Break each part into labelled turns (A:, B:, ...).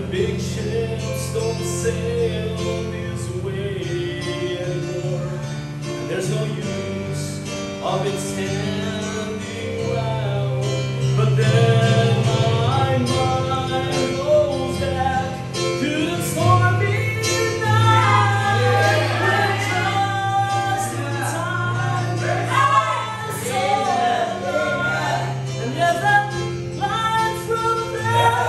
A: big ships don't sail this way anymore. There's no use of it standing around. But then my mind goes back to the stormy night when just in time I saw the light. And there's that light from there.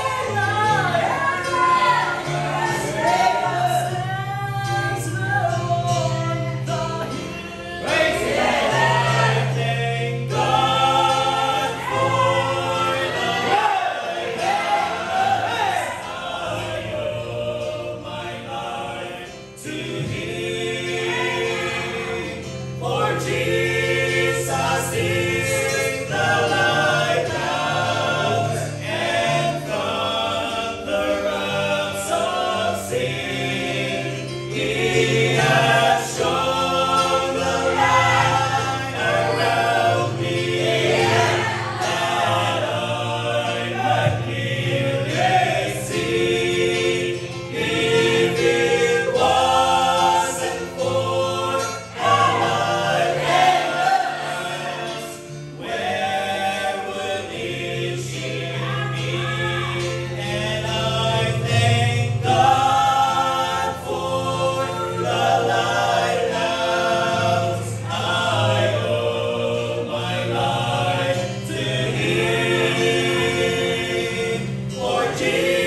A: Jesus is the lighthouse, and from the realms of sin, He has shone the light around me, that I might clearly see. If it wasn't for Jesus.